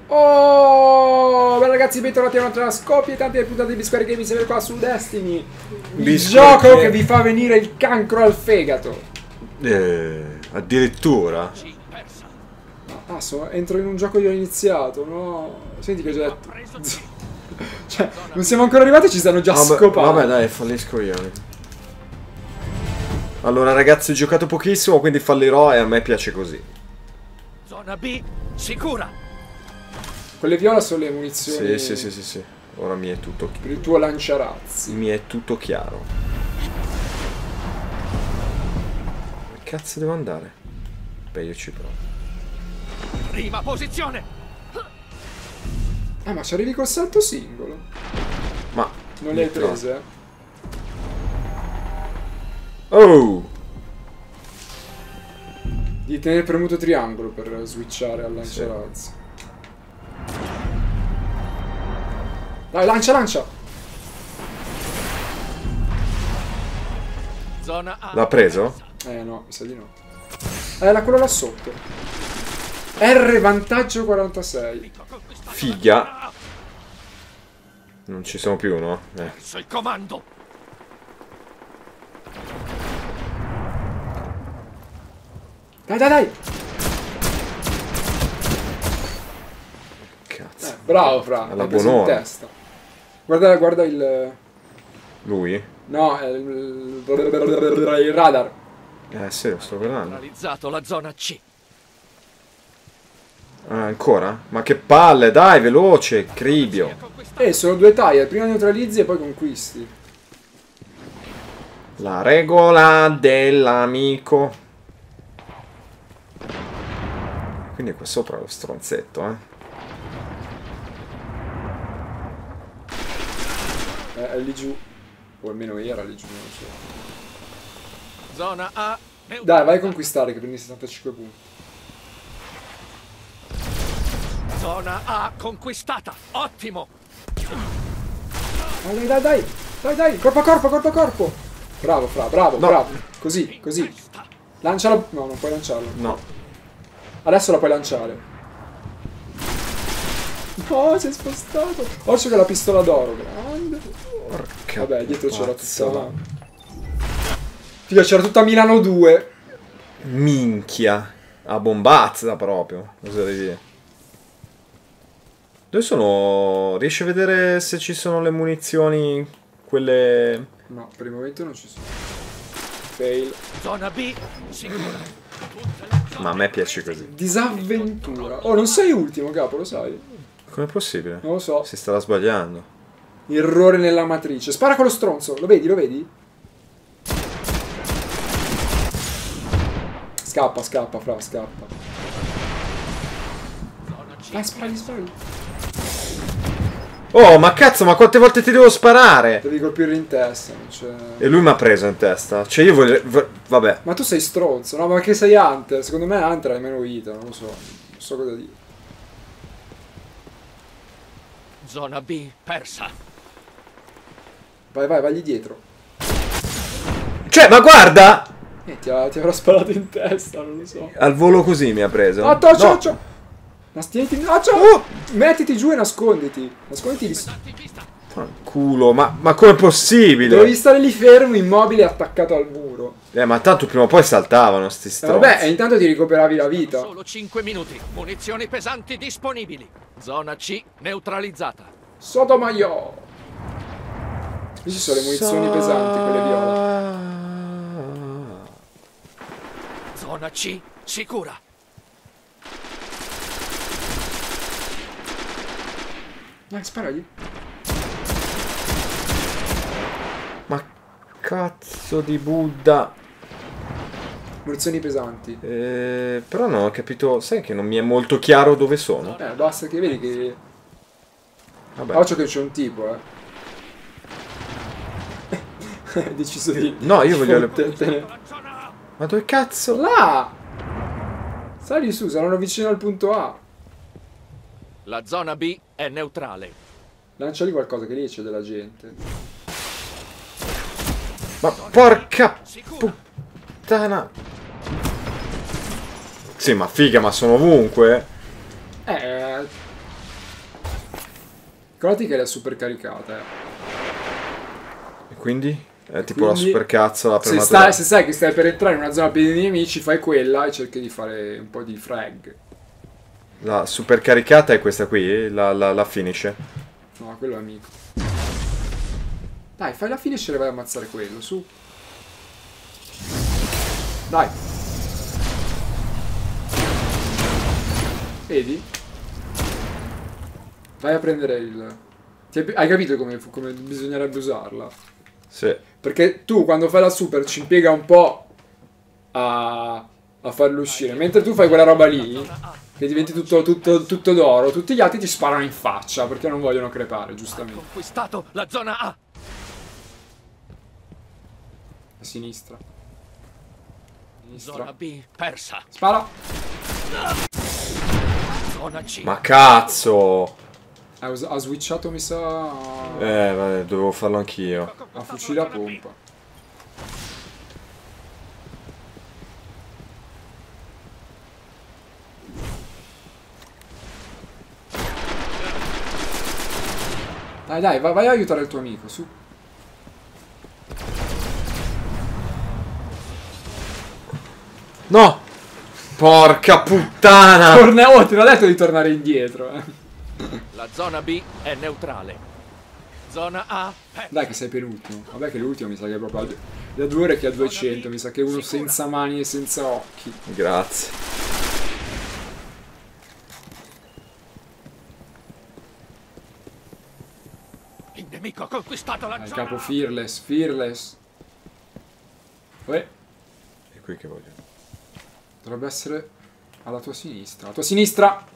Oh, beh ragazzi, bentornati a un'altra scoppiettante puntata di Bisquare Gaming, sempre qua su Destiny. Il gioco che vi fa venire il cancro al fegato. Addirittura? Entro in un gioco che ho iniziato, no? Senti che ho già detto. Cioè, non siamo ancora arrivati e ci stanno già scopando. Vabbè dai, fallisco io. Allora ragazzi, ho giocato pochissimo, quindi fallirò e a me piace così. Zona B, sicura! Quelle viola sono le munizioni. Sì. Ora mi è tutto chiaro. Per il tuo lanciarazzi. Mi è tutto chiaro. Dove cazzo devo andare? Beh, io ci provo. Prima posizione! Ah, ma ci arrivi col salto singolo? Ma Non le hai prese? Oh! Di tenere premuto triangolo per switchare al lanciarazzi. Dai, lancia! Zona A. L'ha preso? No, mi sa di no. Quello là sotto. R vantaggio 46. Figa. Non ci sono più, no? Verso il comando! Dai! Cazzo. Bravo, Fra. Alla L'hai preso in buon'ora. testa. Guarda il... Lui? No, è il radar. Sì, lo sto guardando. Realizzato la zona C. Ah, ancora? Ma che palle, dai, veloce, cribio. Sono due tire. Prima neutralizzi e poi conquisti. La regola dell'amico. Quindi qua sopra è lo stronzetto, È lì giù. O almeno era lì giù, non lo so. Zona A. Dai, vai a conquistare che prendi 75 punti. Zona A conquistata. Ottimo. Dai, corpo a corpo. Bravo, Fra, bravo, No. bravo. Così. Lancialo. No, non puoi lanciarlo. No. Adesso la puoi lanciare. No, si è spostato. Occhio che la pistola d'oro, grande. Porca. Vabbè, dietro c'era pazzo. tutta... Figa, c'era tutta Milano 2. Minchia. A bombazza proprio. Cosa devi dire? Dove sono? Riesci a vedere se ci sono le munizioni? Quelle... No, per il momento non ci sono. Fail. Zona B, sicura. Ma a me piace così. Disavventura. Oh, non sei ultimo, capo, lo sai? Com'è possibile? Non lo so. Si starà sbagliando. Errore nella matrice. Spara con lo stronzo. Lo vedi? Scappa, Fra, scappa. Spari. Oh, ma cazzo, ma quante volte ti devo sparare? Devi colpire in testa, non c'è... E lui mi ha preso in testa. Cioè io voglio... Vabbè. Ma tu sei stronzo, no? Ma che sei Hunter? Secondo me Hunter hai meno vita, non lo so. Non so cosa dire. Zona B persa. Vai dietro. Cioè, ma guarda! Ti avrà sparato in testa, non lo so. Al volo così mi ha preso. Occhio! Nastingiti. Mettiti giù e nasconditi. Nasconditi lì. Culo, ma com'è possibile? Dovevi stare lì fermo, immobile, attaccato al muro. Ma tanto prima o poi saltavano sti stronzi. Vabbè, e intanto ti recuperavi la vita. Solo 5 minuti. Munizioni pesanti disponibili. Zona C neutralizzata. Sotomayor. Qui ci sono le munizioni pesanti, quelle viola. Zona C sicura. Dai, sparagli. Ma cazzo di Buddha. Munizioni pesanti. Però non ho capito. Sai che non mi è molto chiaro dove sono? Basta che vedi che... Vabbè. Occhio che c'è un tipo, Hai deciso di... No, io voglio le... fottertene. Ma dove cazzo? Là! Sali su, saranno vicino al punto A. La zona B è neutrale. Lanciali qualcosa, che lì c'è della gente. Ma porca puttana. Sì, ma figa, ma sono ovunque. Ricordati che è super caricata, E quindi? È tipo Quindi, la super cazzo, se sai che stai per entrare in una zona piena di nemici, fai quella e cerchi di fare un po' di frag. La super caricata è questa qui? La finish? No, quello è amico. Dai, fai la finish e vai a ammazzare quello, su. Dai. Vedi? Vai a prendere il... Hai capito come bisognerebbe usarla? Sì. Perché tu quando fai la super ci impiega un po' a farlo uscire. Mentre tu fai quella roba lì, che diventi tutto d'oro, tutti gli altri ti sparano in faccia perché non vogliono crepare, giustamente. Conquistato la zona A. A sinistra. Zona B persa. Spara! Zona C. Ma cazzo! Ha switchato, mi sa, Vabbè, dovevo farlo anch'io. a fucile a pompa. Dai, vai a aiutare il tuo amico, su. No! Porca puttana! Oh, te l'ho detto di tornare indietro, La zona B è neutrale. Zona A persa. Dai che sei penultimo. Vabbè che l'ultimo mi sa che è proprio da 2 ore che ha 200. Mi sa che è uno senza mani e senza occhi. Grazie. Il nemico ha conquistato la Il zona capo A. fearless. Uè, È qui che voglio. dovrebbe essere alla tua sinistra. Alla tua sinistra!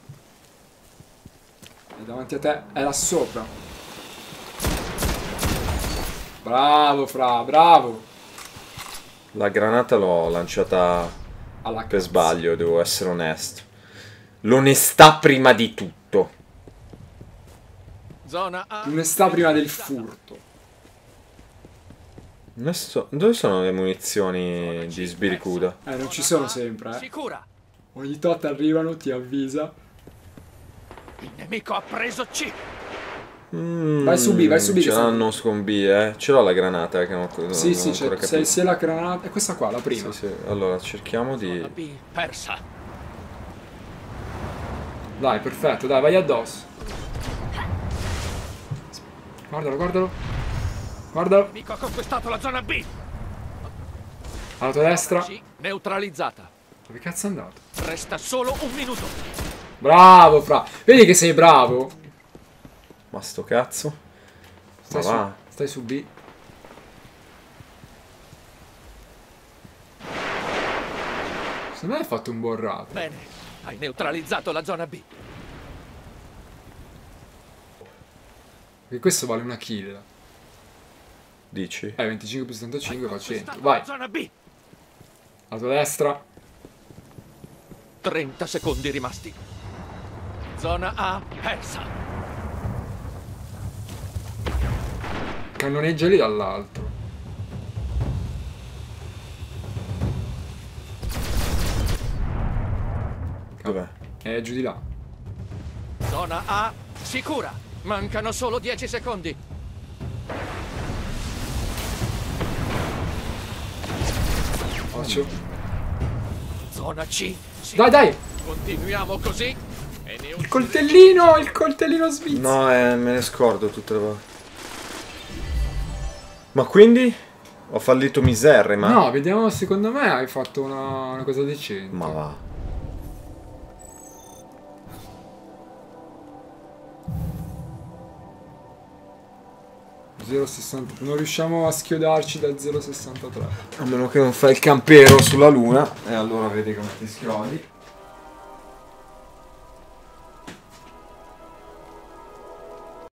È davanti a te, è là sopra. Bravo, Fra, bravo. La granata l'ho lanciata Alla per cazzo. sbaglio, devo essere onesto. L'onestà prima di tutto. Zona A. L'onestà prima del furto. Dove sono le munizioni di Sbiricuda? Non ci sono sempre, Sicura. Ogni tot arrivano, ti avvisa. Il nemico ha preso C. Vai su B, vai su B. Ce l'hanno con B, eh. Ce l'ho la granata, che non, Sì, non ho ancora capito. sia la granata. È questa qua, la prima. Sì, sì. Allora, cerchiamo di... Zona B persa. Dai, perfetto, dai, vai addosso. Guardalo, guardalo. Guardalo. Il nemico ha conquistato la zona B. Alla tua destra. C neutralizzata. Dove cazzo è andato? Resta solo un minuto. Bravo, Fra. Vedi che sei bravo? Ma sto cazzo? Stai, Ma va. stai su B. Secondo me hai fatto un buon rap. Bene, hai neutralizzato la zona B. Perché questo vale una kill. Dici? 25 più 75 fa 100. Conquistato Vai. la zona B. Alla tua destra. 30 secondi rimasti. Zona A persa. Cannoneggiali dall'alto. Dov'è? Giù di là. Zona A sicura. Mancano solo 10 secondi. Faccio. Zona C. Dai, dai! Continuiamo così. E ne Il coltellino! Il coltellino svizzero! No, me ne scordo tutte le volte. Ma quindi? Ho fallito miserre, ma... No, vediamo, secondo me hai fatto una cosa decente. Ma va. Non riusciamo a schiodarci dal 0,63. A meno che non fai il campero sulla luna. E allora vedi come ti schiodi.